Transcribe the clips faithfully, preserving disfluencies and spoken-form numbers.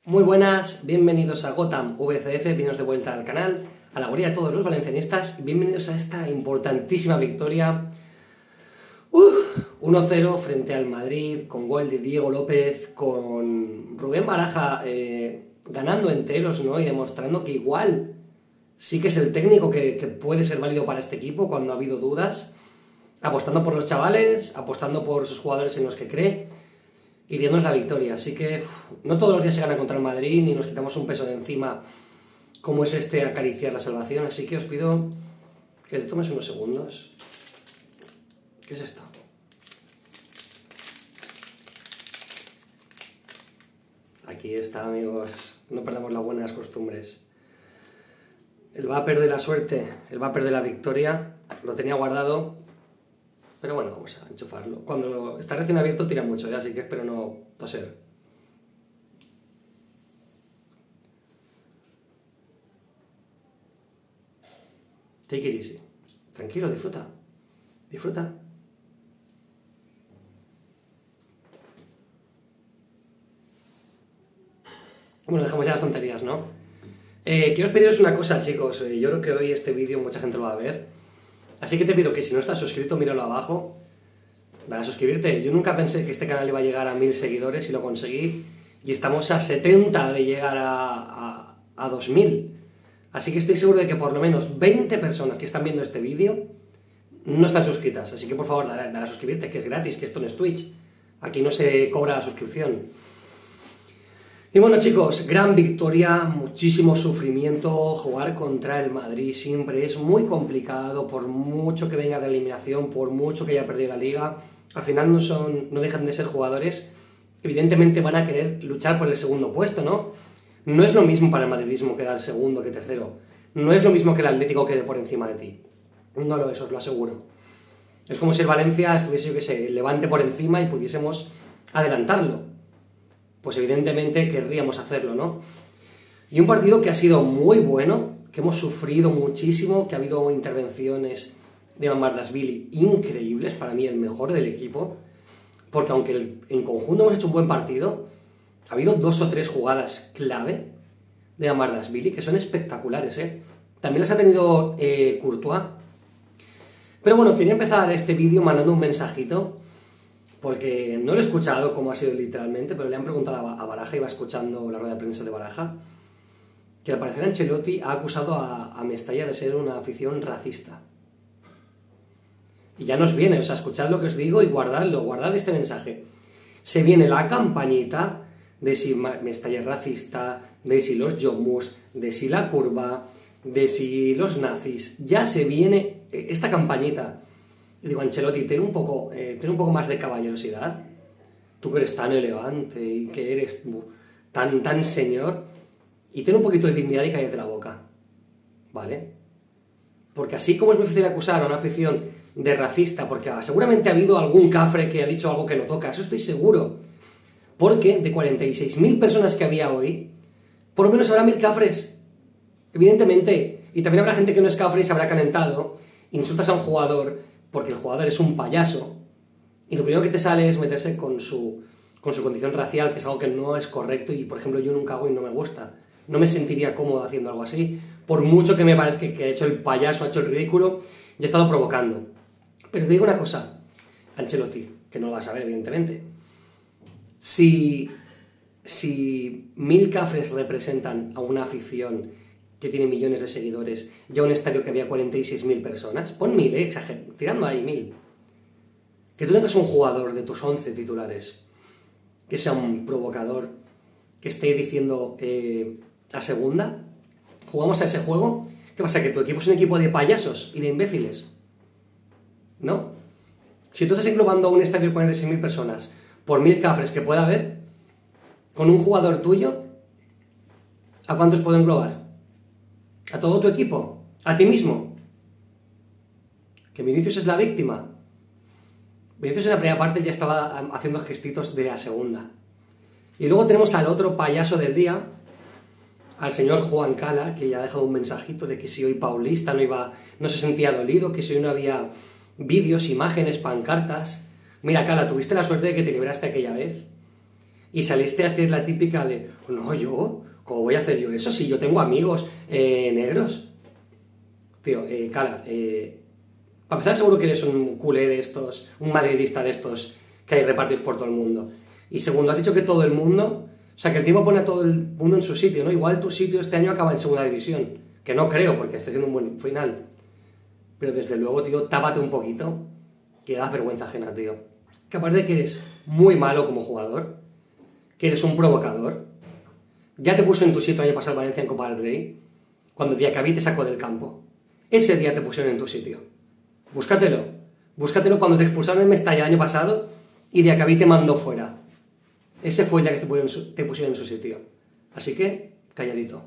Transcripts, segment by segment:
Muy buenas, bienvenidos a Gotham V C F, bienvenidos de vuelta al canal, a la guarida de todos los valencianistas, bienvenidos a esta importantísima victoria uno cero frente al Madrid, con gol de Diego López, con Rubén Baraja eh, ganando enteros, ¿no? Y demostrando que igual sí que es el técnico que, que puede ser válido para este equipo cuando ha habido dudas, apostando por los chavales, apostando por esos jugadores en los que cree y dándonos la victoria. Así que uf, no todos los días se gana contra el Madrid ni nos quitamos un peso de encima como es este acariciar la salvación, así que os pido que te tomes unos segundos. ¿Qué es esto? Aquí está, amigos, no perdamos las buenas costumbres. El vapor de la suerte, el vapor de la victoria, lo tenía guardado, pero bueno, vamos a enchufarlo. Cuando está recién abierto tira mucho, ¿eh? Así que espero no toser. Take it easy. Tranquilo, disfruta. Disfruta. Bueno, dejamos ya las tonterías, ¿no? Eh, quiero pediros una cosa, chicos. Eh, yo creo que hoy este vídeo mucha gente lo va a ver. Así que te pido que si no estás suscrito, míralo abajo. Dale a suscribirte. Yo nunca pensé que este canal iba a llegar a mil seguidores y lo conseguí. Y estamos a setenta de llegar a, a, a dos mil. Así que estoy seguro de que por lo menos veinte personas que están viendo este vídeo no están suscritas. Así que por favor, dale, dale a suscribirte, que es gratis, que esto no es Twitch. Aquí no se cobra la suscripción. Y bueno, chicos, gran victoria, muchísimo sufrimiento. Jugar contra el Madrid siempre es muy complicado, por mucho que venga de eliminación, por mucho que haya perdido la Liga. Al final no, son, no dejan de ser jugadores. Evidentemente van a querer luchar por el segundo puesto, ¿no? No es lo mismo para el madridismo quedar segundo que tercero. No es lo mismo que el Atlético quede por encima de ti. No lo es, os lo aseguro. Es como si el Valencia estuviese, yo qué sé, el Levante por encima y pudiésemos adelantarlo. Pues evidentemente querríamos hacerlo, ¿no? Y un partido que ha sido muy bueno, que hemos sufrido muchísimo, que ha habido intervenciones de Mamardashvili increíbles, para mí el mejor del equipo, porque aunque el, en conjunto hemos hecho un buen partido, ha habido dos o tres jugadas clave de Mamardashvili que son espectaculares, ¿eh? También las ha tenido eh, Courtois. Pero bueno, quería empezar este vídeo mandando un mensajito, porque no lo he escuchado como ha sido literalmente, pero le han preguntado a Baraja, iba escuchando la rueda de prensa de Baraja, que al parecer Ancelotti ha acusado a, a Mestalla de ser una afición racista. Y ya nos viene, o sea, escuchad lo que os digo y guardadlo, guardad este mensaje. Se viene la campañita de si Mestalla es racista, de si los Yomus, de si la curva, de si los nazis. Ya se viene esta campañita. Y digo, Ancelotti, ten un poco, eh, ten un poco más de caballerosidad. Tú que eres tan elegante y que eres tan, tan señor. Y ten un poquito de dignidad y cállate la boca. ¿Vale? Porque así como es muy difícil acusar a una afición de racista, porque seguramente ha habido algún cafre que ha dicho algo que no toca, eso estoy seguro. Porque de cuarenta y seis mil personas que había hoy, por lo menos habrá mil cafres. Evidentemente. Y también habrá gente que no es cafre y se habrá calentado. Insultas a un jugador porque el jugador es un payaso, y lo primero que te sale es meterse con su, con su condición racial, que es algo que no es correcto, y por ejemplo yo nunca hago y no me gusta. No me sentiría cómodo haciendo algo así, por mucho que me parezca que ha hecho el payaso, ha hecho el ridículo, y ha estado provocando. Pero te digo una cosa, Ancelotti, que no lo vas a ver evidentemente. Si, si mil cafres representan a una afición que tiene millones de seguidores, ya un estadio que había cuarenta y seis mil personas, pon mil, eh, exager, tirando ahí mil. Que tú tengas un jugador de tus once titulares, que sea un provocador, que esté diciendo eh, a segunda, jugamos a ese juego, ¿qué pasa? ¿Que tu equipo es un equipo de payasos y de imbéciles? ¿No? Si tú estás englobando a un estadio de cuarenta y seis mil personas por mil cafres que pueda haber, con un jugador tuyo, ¿a cuántos puedo englobar? ¿A todo tu equipo? ¿A ti mismo? ¿Que Vinicius es la víctima? Vinicius en la primera parte ya estaba haciendo gestitos de a segunda. Y luego tenemos al otro payaso del día, al señor Juan Cala, que ya ha dejado un mensajito de que si hoy Paulista no, iba, no se sentía dolido, que si hoy no había vídeos, imágenes, pancartas. Mira, Cala, tuviste la suerte de que te libraste aquella vez. y saliste a hacer la típica de, no, yo, ¿cómo voy a hacer yo eso si yo tengo amigos eh, negros? Tío, eh, cara, eh, para empezar seguro que eres un culé de estos, un madridista de estos que hay repartidos por todo el mundo. Y segundo, has dicho que todo el mundo, o sea, que el tiempo pone a todo el mundo en su sitio, ¿no? Igual tu sitio este año acaba en segunda división, que no creo, porque está haciendo un buen final. Pero desde luego, tío, tápate un poquito, que das vergüenza ajena, tío. Que aparte de que eres muy malo como jugador, que eres un provocador, ya te puso en tu sitio el año pasado Valencia en Copa del Rey, cuando Diacabí te sacó del campo. Ese día te pusieron en tu sitio. Búscatelo. Búscatelo cuando te expulsaron en Mestalla el año pasado y Diacabí te mandó fuera. Ese fue el día que te pusieron, en su, te pusieron en su sitio. Así que, calladito.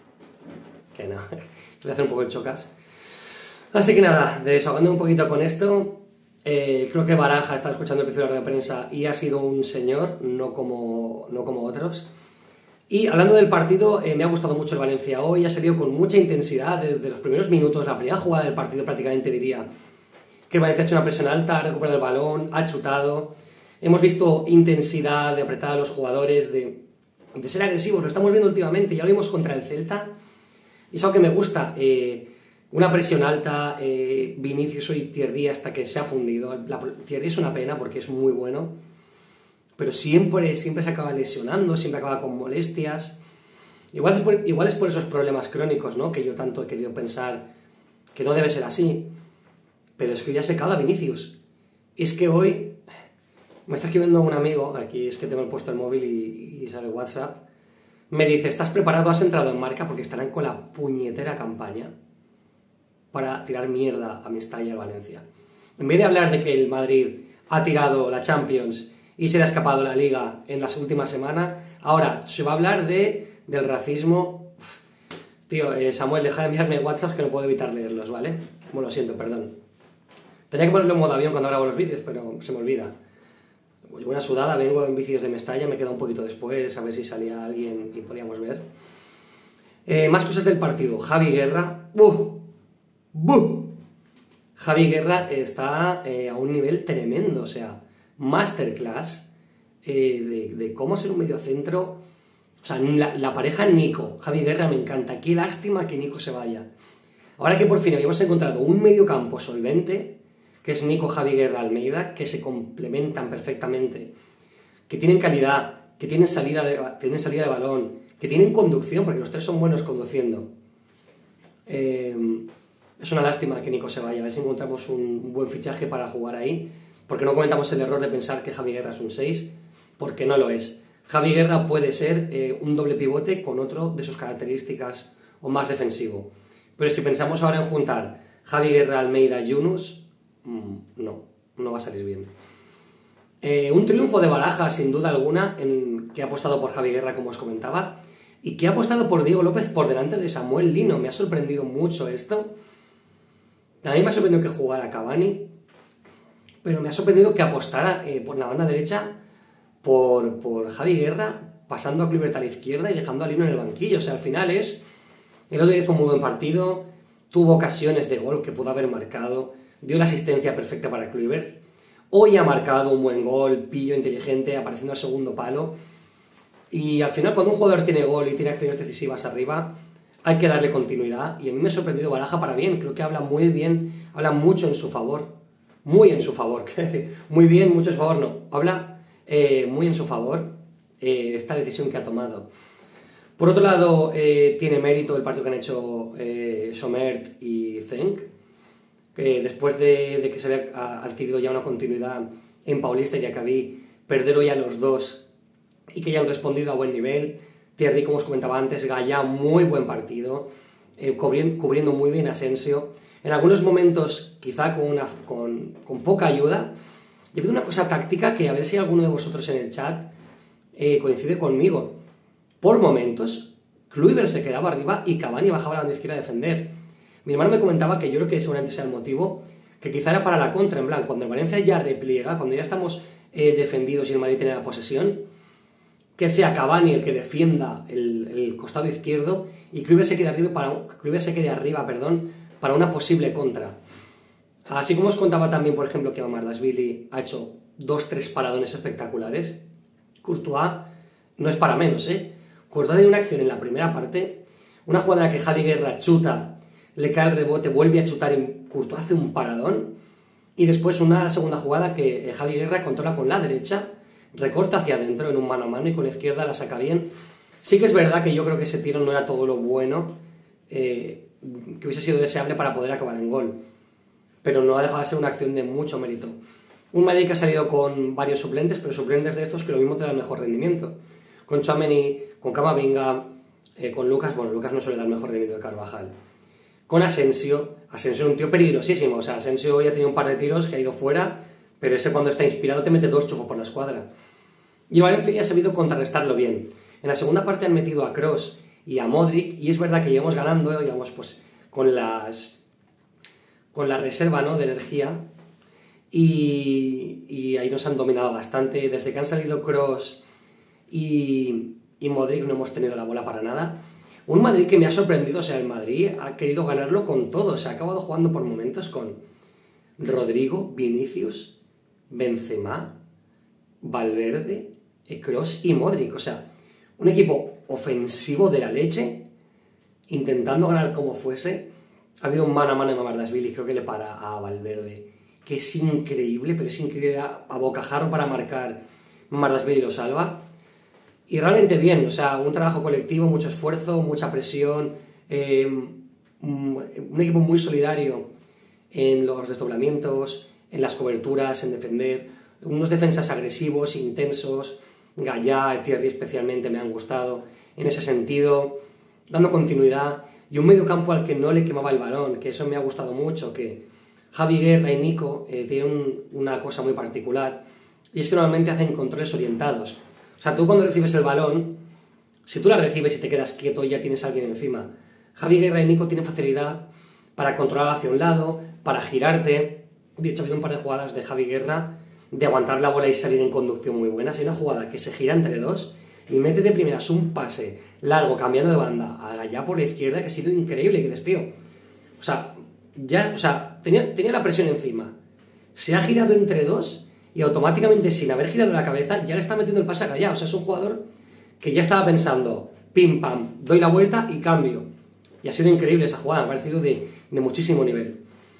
Que no, voy a hacer un poco de chocas. Así que nada, desahogando un poquito con esto, eh, creo que Baraja está escuchando el episodio de la prensa y ha sido un señor, no como, no como otros. Y hablando del partido, eh, me ha gustado mucho el Valencia hoy, ha salido con mucha intensidad desde los primeros minutos, la primera jugada del partido prácticamente diría que el Valencia ha hecho una presión alta, ha recuperado el balón, ha chutado, hemos visto intensidad de apretar a los jugadores, de, de ser agresivos, lo estamos viendo últimamente, ya lo vimos contra el Celta, y es algo que me gusta, eh, una presión alta, eh, Vinicius y Thierry hasta que se ha fundido, la, Thierry es una pena porque es muy bueno, pero siempre, siempre se acaba lesionando, siempre acaba con molestias. Igual es, por, igual es por esos problemas crónicos, ¿no? Que yo tanto he querido pensar que no debe ser así. Pero es que ya se acaba Vinicius. Y es que hoy me está escribiendo un amigo, aquí es que tengo puesto el móvil y, y sale WhatsApp, me dice, ¿estás preparado? ¿Has entrado en marca? Porque estarán con la puñetera campaña para tirar mierda a Mestalla y al Valencia. En vez de hablar de que el Madrid ha tirado la Champions y se le ha escapado la Liga en las últimas semanas, ahora se va a hablar de, del racismo. Uf, tío, eh, Samuel, deja de enviarme WhatsApp que no puedo evitar leerlos, ¿vale? Bueno, lo siento, perdón. Tenía que ponerlo en modo avión cuando grabo los vídeos, pero se me olvida. Llevo una sudada, vengo en bici desde Mestalla, me queda un poquito después, a ver si salía alguien y podíamos ver. Eh, más cosas del partido. Javi Guerra. ¡Buh! ¡Buh! Javi Guerra está eh, a un nivel tremendo, o sea, masterclass eh, de, de cómo ser un mediocentro. O sea, la, la pareja Nico, Javi Guerra me encanta. Qué lástima que Nico se vaya. Ahora que por fin habíamos encontrado un mediocampo solvente, que es Nico, Javi Guerra, Almeida, que se complementan perfectamente, que tienen calidad, que tienen salida de, tienen salida de balón, que tienen conducción, porque los tres son buenos conduciendo. Eh, es una lástima que Nico se vaya, a ver si encontramos un buen fichaje para jugar ahí, porque no cometamos el error de pensar que Javi Guerra es un seis, porque no lo es. Javi Guerra puede ser eh, un doble pivote con otro de sus características o más defensivo. Pero si pensamos ahora en juntar Javi Guerra, Almeida y Yunus, mmm, no, no va a salir bien. Eh, un triunfo de Baraja, sin duda alguna, en, que ha apostado por Javi Guerra, como os comentaba, y que ha apostado por Diego López por delante de Samuel Lino. Me ha sorprendido mucho esto. A mí me ha sorprendido que jugara Cavani, pero me ha sorprendido que apostara eh, por la banda derecha por, por Javi Guerra, pasando a Kluivert a la izquierda y dejando a Lino en el banquillo. O sea, al final es... El otro día hizo un muy buen partido, tuvo ocasiones de gol que pudo haber marcado, dio la asistencia perfecta para Kluivert. Hoy ha marcado un buen gol, pillo, inteligente, apareciendo al segundo palo. Y al final, cuando un jugador tiene gol y tiene acciones decisivas arriba, hay que darle continuidad. Y a mí me ha sorprendido Baraja para bien, creo que habla muy bien, habla mucho en su favor. Muy en su favor, quiero decir, muy bien, mucho en su favor, no. Habla eh, muy en su favor eh, esta decisión que ha tomado. Por otro lado, eh, tiene mérito el partido que han hecho eh, Somert y Zenk, que después de, de que se había adquirido ya una continuidad en Paulista y Diacabí, perder hoy a los dos y que ya han respondido a buen nivel. Thierry, como os comentaba antes, Gaya, muy buen partido, eh, cubriendo, cubriendo muy bien a Asensio. En algunos momentos, quizá con, una, con, con poca ayuda. Y ha habido una cosa táctica que a ver si alguno de vosotros en el chat eh, coincide conmigo. Por momentos, Kluivert se quedaba arriba y Cavani bajaba a la banda izquierda a defender. Mi hermano me comentaba que yo creo que seguramente sea el motivo, que quizá era para la contra, en plan, cuando el Valencia ya repliega, cuando ya estamos eh, defendidos y el Madrid tiene la posesión, que sea Cavani el que defienda el, el costado izquierdo y Kluivert se quede arriba, para, Kluivert se quede arriba perdón, para una posible contra. Así como os contaba también, por ejemplo, que Mamardashvili ha hecho dos tres paradones espectaculares, Courtois no es para menos, ¿eh? Courtois tiene una acción en la primera parte, una jugada en la que Javi Guerra chuta, le cae el rebote, vuelve a chutar y Courtois hace un paradón, y después una segunda jugada que Javi Guerra controla con la derecha, recorta hacia adentro en un mano a mano y con la izquierda la saca bien. Sí que es verdad que yo creo que ese tiro no era todo lo bueno eh, que hubiese sido deseable para poder acabar en gol, pero no ha dejado de ser una acción de mucho mérito. Un Madrid que ha salido con varios suplentes, pero suplentes de estos que lo mismo te dan mejor rendimiento. Con Tchouaméni, con Camavinga, eh, con Lucas, bueno, Lucas no suele dar mejor rendimiento de Carvajal. Con Asensio, Asensio es un tío peligrosísimo, o sea, Asensio hoy ha tenido un par de tiros que ha ido fuera, pero ese cuando está inspirado te mete dos chufos por la escuadra. Y Valencia ha sabido contrarrestarlo bien. En la segunda parte han metido a Kroos y a Modric, y es verdad que íbamos ganando, íbamos pues con las con la reserva, ¿no?, de energía, y, y ahí nos han dominado bastante. Desde que han salido Kroos y, y Modric no hemos tenido la bola para nada. Un Madrid que me ha sorprendido, o sea, el Madrid ha querido ganarlo con todo, se ha acabado jugando por momentos con Rodrigo, Vinicius, Benzema, Valverde, Kroos y Modric, o sea, un equipo ofensivo de la leche, intentando ganar como fuese. Ha habido un mano a mano de Mamardashvili, creo que le para a Valverde, que es increíble, pero es increíble, a bocajarro para marcar, Mamardashvili lo salva. Y realmente bien, o sea, un trabajo colectivo, mucho esfuerzo, mucha presión, eh, un equipo muy solidario en los desdoblamientos, en las coberturas, en defender, unos defensas agresivos, intensos. Gallá, Thierry especialmente me han gustado en ese sentido, dando continuidad, y un medio campo al que no le quemaba el balón, que eso me ha gustado mucho, que Javi Guerra y Nico eh, tienen un, una cosa muy particular, y es que normalmente hacen controles orientados. O sea, tú cuando recibes el balón, si tú la recibes y te quedas quieto, ya tienes a alguien encima. Javi Guerra y Nico tienen facilidad para controlar hacia un lado, para girarte. De hecho, ha habido un par de jugadas de Javi Guerra de aguantar la bola y salir en conducción muy buenas. Hay una jugada que se gira entre dos y mete de primeras un pase largo, cambiando de banda, allá por la izquierda, que ha sido increíble. Que dices, tío, o sea, ya, o sea, tenía, tenía la presión encima, se ha girado entre dos y automáticamente, sin haber girado la cabeza, ya le está metiendo el pase a Gallá. O sea, es un jugador que ya estaba pensando, pim pam, doy la vuelta y cambio. Y ha sido increíble esa jugada, me ha parecido de, de muchísimo nivel.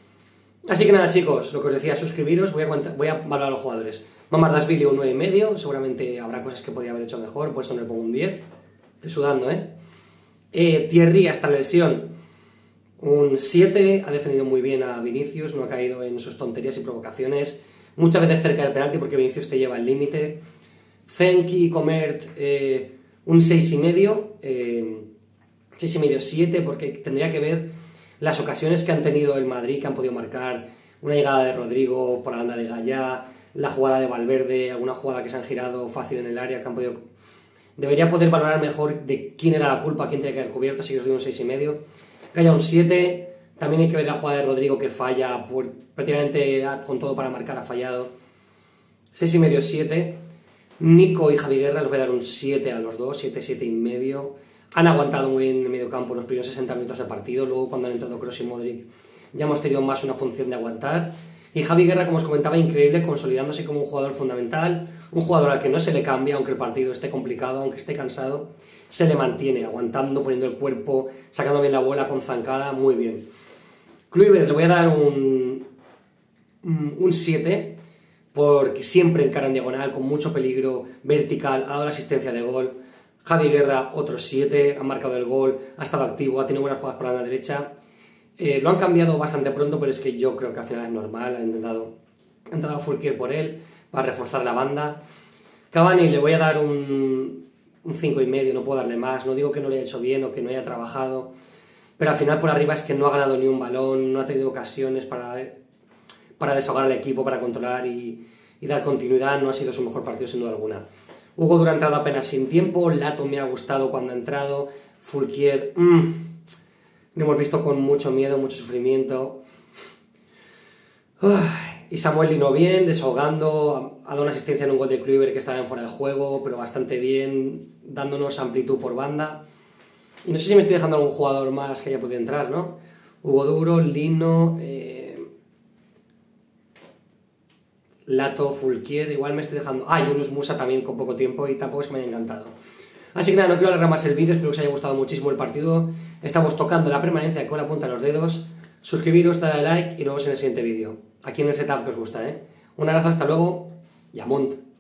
Así que nada, chicos, lo que os decía, suscribiros, voy a, voy a valorar a los jugadores. Mamardashvili un nueve y medio, seguramente habrá cosas que podría haber hecho mejor, por eso no le pongo un diez. Estoy sudando, ¿eh? eh Thierry, hasta la lesión, un siete, ha defendido muy bien a Vinicius, no ha caído en sus tonterías y provocaciones, muchas veces cerca del penalti porque Vinicius te lleva al límite. Zenki, Comert, eh, un seis y medio, eh, seis y medio, siete, porque tendría que ver las ocasiones que han tenido el Madrid, que han podido marcar, una llegada de Rodrigo por la banda de Gallá, la jugada de Valverde, alguna jugada que se han girado fácil en el área, que han podido... Debería poder valorar mejor de quién era la culpa, quién tenía que haber cubierto, así que os doy un seis y medio. Gallá un siete, también hay que ver la jugada de Rodrigo que falla, por, prácticamente con todo para marcar ha fallado. seis y medio, siete. Nico y Javi Guerra les voy a dar un siete a los dos, siete, siete y medio. Han aguantado muy bien en el medio campo los primeros sesenta minutos del partido, luego cuando han entrado Kroos y Modric ya hemos tenido más una función de aguantar. Y Javi Guerra, como os comentaba, increíble, consolidándose como un jugador fundamental, un jugador al que no se le cambia, aunque el partido esté complicado, aunque esté cansado, se le mantiene, aguantando, poniendo el cuerpo, sacando bien la bola con zancada, muy bien. Kluivert le voy a dar un un siete, porque siempre encara en diagonal, con mucho peligro, vertical, ha dado la asistencia de gol. Javi Guerra, otro siete, ha marcado el gol, ha estado activo, ha tenido buenas jugadas por la banda derecha. Eh, lo han cambiado bastante pronto, pero es que yo creo que al final es normal, ha intentado, ha entrado Fulquier por él, para reforzar la banda. Cavani le voy a dar un, un cinco y medio, no puedo darle más, no digo que no le haya hecho bien o que no haya trabajado, pero al final por arriba es que no ha ganado ni un balón, no ha tenido ocasiones para, para desahogar al equipo, para controlar y, y dar continuidad, no ha sido su mejor partido sin duda alguna. Hugo Duro ha entrado apenas sin tiempo, Lato me ha gustado cuando ha entrado, Fulquier, mmm, lo hemos visto con mucho miedo, mucho sufrimiento. Uf, y Samuel Lino bien, desahogando, ha dado una asistencia en un gol de Kluivert que estaba en fuera de juego, pero bastante bien, dándonos amplitud por banda. Y no sé si me estoy dejando algún jugador más que haya podido entrar, ¿no? Hugo Duro, Lino, eh... Lato, Fulquier, igual me estoy dejando... Ah, Yunus Musa también con poco tiempo y tampoco es que me haya encantado. Así que nada, no quiero alargar más el vídeo, espero que os haya gustado muchísimo el partido. Estamos tocando la permanencia con la punta de los dedos. Suscribiros, darle like y nos vemos en el siguiente vídeo. Aquí en el setup que os gusta, ¿eh? Un abrazo, hasta luego y amunt.